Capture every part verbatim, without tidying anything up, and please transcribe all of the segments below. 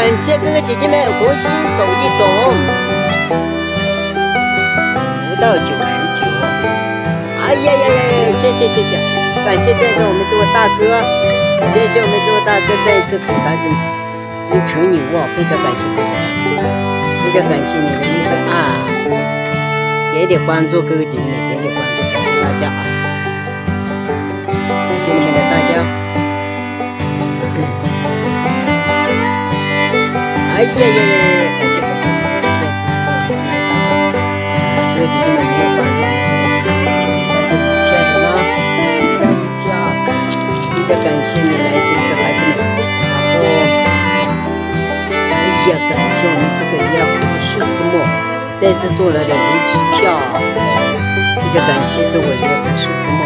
感谢哥哥姐姐们，红心走一走，不到九十九。哎呀呀呀！谢谢谢谢，感谢在座我们这位大哥，谢谢我们这位大哥再一次给孩子们祝成你哇，非常感谢非常感谢，非常感谢你的一个啊，点点关注，哥哥姐姐们点点关注，感谢大家啊，感谢你们的大家。哎呀呀呀呀！感谢感谢感谢，再次谢谢我们这位大哥，哥哥姐姐们没有关注我们这位。感谢你来支持孩子们，然后，哎呀，感谢我们这个亚夫水墨再次送来的如期票，非常感谢这位亚夫水墨。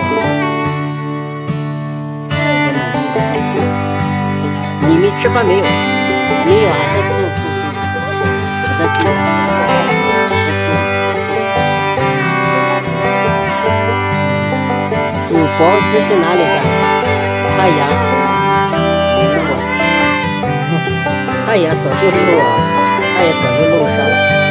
你们吃饭没有？没有，还在做做做，还在做。主播这是哪里的？太阳，太阳早就落，太阳早就落山了。